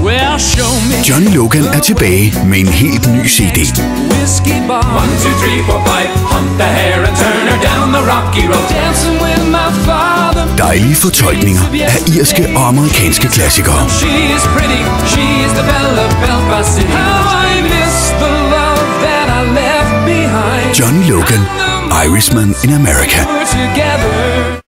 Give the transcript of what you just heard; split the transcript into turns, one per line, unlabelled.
Johnny Logan er tilbage med en helt ny CD. Dejlige fortolkninger af irske og amerikanske klassikere. Johnny Logan, Irishman in America.